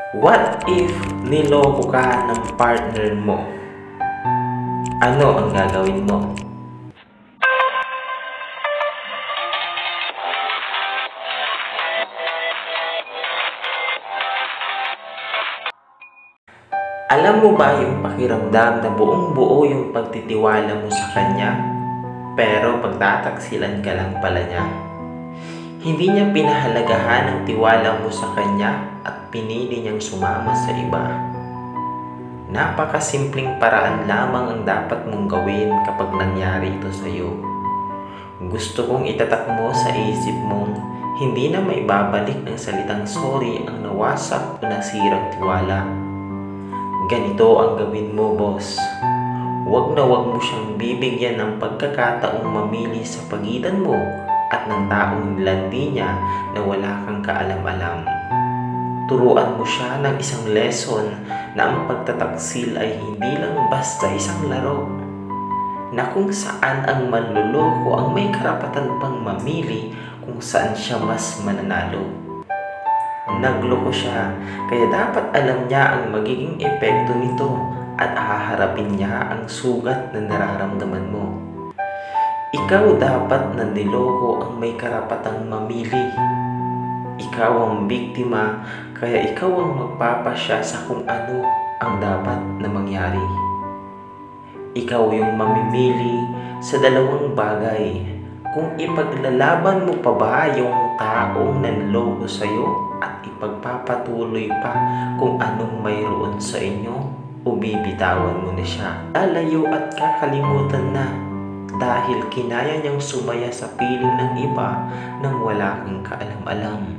What if niloko ka ng partner mo? Ano ang gagawin mo? Alam mo ba yung pakiramdam na buong-buo yung pagtitiwala mo sa kanya, pero pagtataksilan ka lang pala niya? Hindi niya pinahalagahan ang tiwala mo sa kanya at pinili niyang sumama sa iba. Napakasimpleng paraan lamang ang dapat mong gawin kapag nangyari ito sa iyo. Gusto kong itatak mo sa isip mong hindi na maibabalik ng salitang sorry ang nawasak o nasirang tiwala. Ganito ang gawin mo, boss. Huwag na huwag mo siyang bibigyan ng pagkakataong mamili sa pagitan mo at ng taong nilandi niya na wala kang kaalam-alam. Turuan mo siya ng isang lesson na ang pagtataksil ay hindi lang basta isang laro, na kung saan ang manloloko ang may karapatan pang mamili kung saan siya mas mananalo. Nagloko siya, kaya dapat alam niya ang magiging epekto nito at haharapin niya ang sugat na nararamdaman mo. Ikaw dapat na niloko ang may karapatang mamili. Ikaw ang biktima, kaya ikaw ang magpapasya sa kung ano ang dapat na mangyari. Ikaw yung mamimili sa dalawang bagay, kung ipaglalaban mo pa ba yung taong nanloko sa'yo at ipagpapatuloy pa kung anong mayroon sa inyo o bibitawan mo na siya. Lalayo at kakalimutan na dahil kinaya niyang sumaya sa piling ng iba nang wala kang kaalam-alam.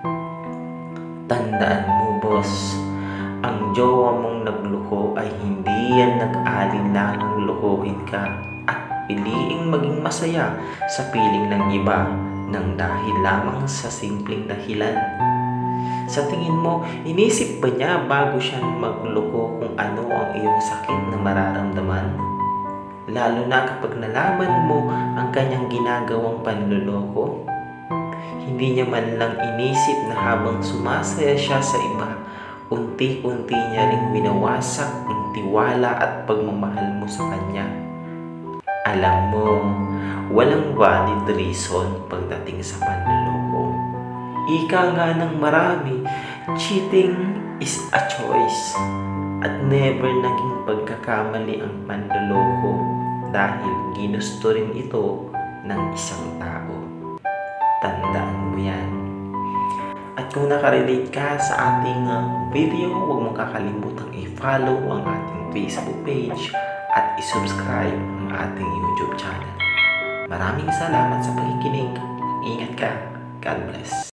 Tandaan mo, boss, ang jowa mong nagloko ay hindi yan nag-alinlangang lokohin ka at piliing maging masaya sa piling ng iba nang dahil lamang sa simpleng dahilan. Sa tingin mo, inisip ba niya bago siya magloko kung ano ang iyong sakit na mararamdaman? Lalo na kapag nalaman mo ang kanyang ginagawang panloloko. Hindi niya man lang inisip na habang sumasaya siya sa iba, unti-unti niya ring winawasak ang tiwala at pagmamahal mo sa kanya. Alam mo, walang valid reason pagdating sa panloloko. Ika nga ng marami, cheating is a choice. At never naging pagkakamali ang panloloko dahil ginusto rin ito ng isang tao. Tandaan mo yan. At kung nakarelate ka sa ating video, huwag mong kakalimutang i-follow ang ating Facebook page at i-subscribe ang ating YouTube channel. Maraming salamat sa pakikinig. Ingat ka. God bless.